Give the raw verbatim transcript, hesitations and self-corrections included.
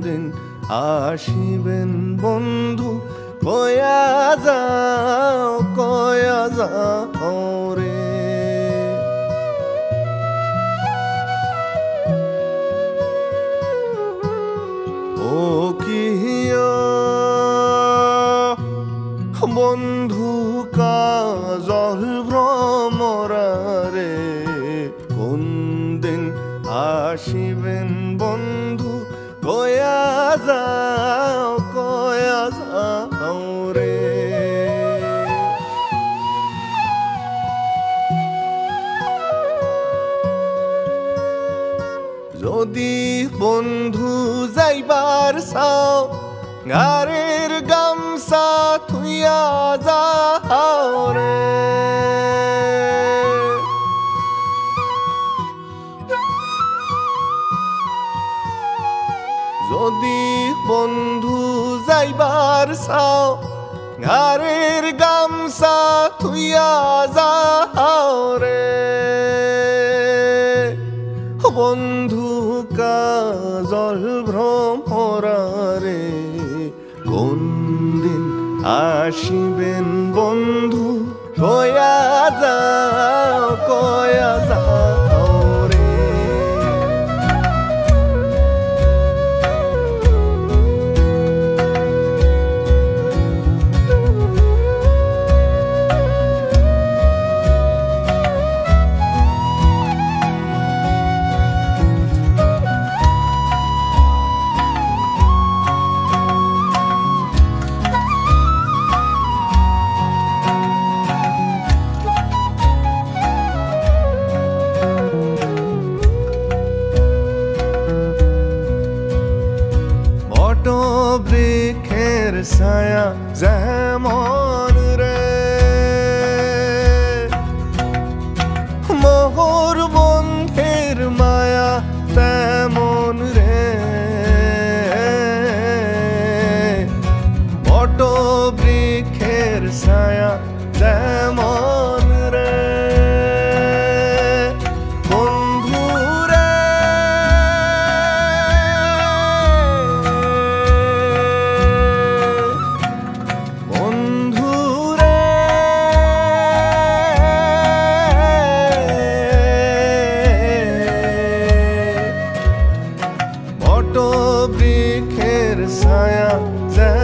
দিন আসিবেন বন্ধু কয়া যাও কয়া যাও রে ও কিয়া বন্ধু কাজল ভ্রমরা রে কোন দিন আসিবেন বন্ধু কয়া যাও কয়া যাও রে যদি বন্ধু যাইবার চাও গারের গামছা থুইয়া যাও রে যদি বন্ধু যাইবার চাও ঘরের গামছা থুইয়া যাও রে বন্ধু কাজল ভ্রমরা রে কোন দিন আসিবেন বন্ধু কয়া যাও কয়া যাও রে বৃক্ষের ছায়া যেমন রে মোহর বন্ধের মায়া তেমন রে বট বৃক্ষের ছায়া যেমন রে ছায়া